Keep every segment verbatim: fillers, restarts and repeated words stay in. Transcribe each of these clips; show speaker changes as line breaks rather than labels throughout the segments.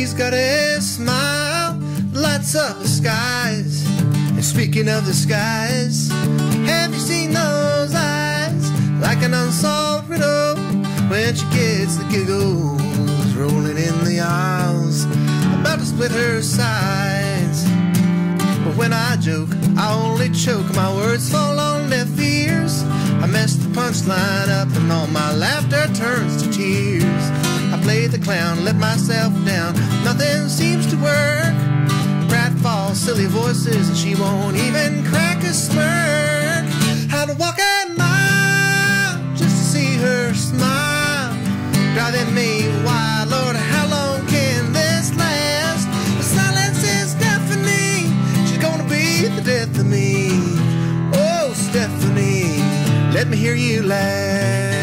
She's got a smile that lights up the skies. And speaking of the skies, have you seen those eyes? Like an unsolved riddle when she gets the giggles rolling in the aisles, about to split her sides. But when I joke, I only choke. My words fall on deaf ears. I mess the punchline up and all my laughter turns to tears. I play the clown, let myself down, nothing seems to work. Pratfall, silly voices, and she won't even crack a smirk. Had to walk a mile just to see her smile, driving me wild. Lord, how long can this last? The silence is deafening. She's gonna be the death of me. Oh, Stephanie, let me hear you laugh.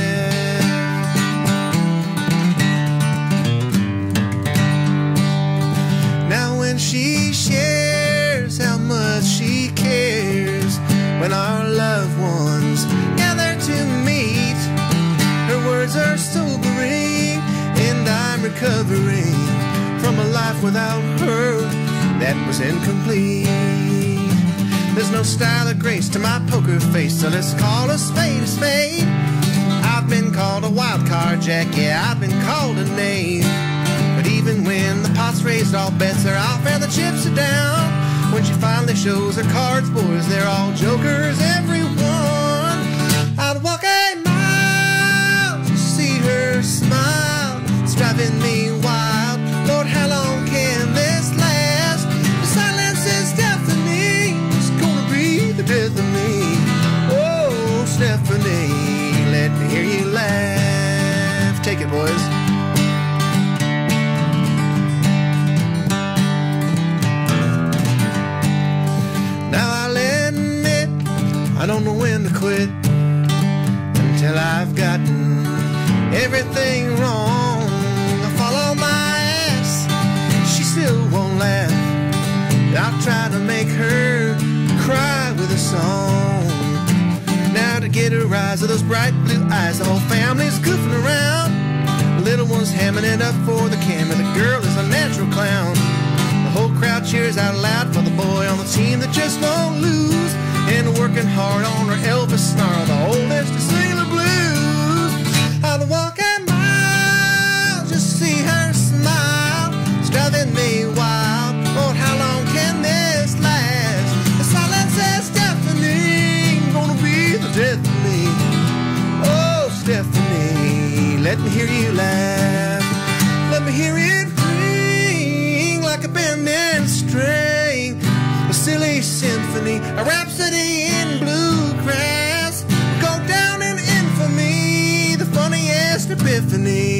Now when she shares how much she cares, when our loved ones gather to meet, her words are sobering, and I'm recovering from a life without her that was incomplete. There's no style or grace to my poker face, so let's call a spade a spade. I've been called a wild card, Jack, yeah, I've been called a name. But even when the pot's raised, all bets are off and the chips are down. When she finally shows her cards, boys, they're all jokers, everyone. I'd walk a mile to see her smile. It's driving me wild. Lord, how long can this last? The silence is deafening. It's gonna be the death of me. Oh, Stephanie, let me hear you laugh. Take it, boys. I don't know when to quit until I've gotten everything wrong. I fall on my ass, she still won't laugh. I'll try to make her cry with a song. Now to get a rise of those bright blue eyes, the whole family's goofing around. The little one's hamming it up for the camera. The girl is a natural clown. The whole crowd cheers out loud for the boy on the team that just won't lose. And working hard on her Elvis snarl, the oldest to sing the blues. I'd walk a mile just to see her smile. It's driving me wild. Lord, how long can this last? The silence is deafening, gonna be the death of me. Oh, Stephanie, let me hear you laugh. Let me hear it ring like a bending string. A silly symphony, a rhapsody in bluegrass. Go down in infamy, the funniest epiphany.